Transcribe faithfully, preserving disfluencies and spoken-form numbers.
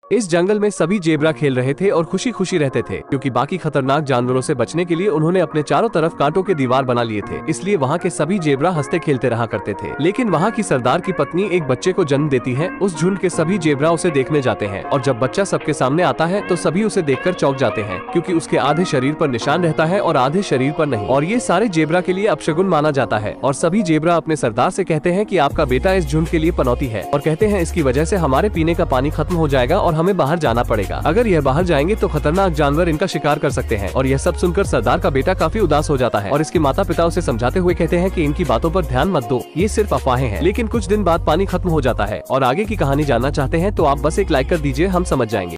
इस जंगल में सभी जेब्रा खेल रहे थे और खुशी खुशी रहते थे, क्योंकि बाकी खतरनाक जानवरों से बचने के लिए उन्होंने अपने चारों तरफ कांटों के दीवार बना लिए थे। इसलिए वहाँ के सभी जेब्रा हंसते खेलते रहा करते थे। लेकिन वहाँ की सरदार की पत्नी एक बच्चे को जन्म देती है। उस झुंड के सभी जेब्रा उसे देखने जाते हैं और जब बच्चा सबके सामने आता है तो सभी उसे देखकर चौंक जाते हैं, क्योंकि उसके आधे शरीर पर निशान रहता है और आधे शरीर पर नहीं। और ये सारे जेब्रा के लिए अपशगुन माना जाता है। और सभी जेब्रा अपने सरदार से कहते हैं कि आपका बेटा इस झुंड के लिए पनौती है, और कहते हैं इसकी वजह से हमारे पीने का पानी खत्म हो जाएगा और हमें बाहर जाना पड़ेगा। अगर यह बाहर जाएंगे तो खतरनाक जानवर इनका शिकार कर सकते हैं। और यह सब सुनकर सरदार का बेटा काफी उदास हो जाता है और इसके माता पिता उसे समझाते हुए कहते हैं कि इनकी बातों पर ध्यान मत दो, ये सिर्फ अफवाहें हैं। लेकिन कुछ दिन बाद पानी खत्म हो जाता है और आगे की कहानी जानना चाहते हैं तो आप बस एक लाइक कर दीजिए, हम समझ जाएंगे।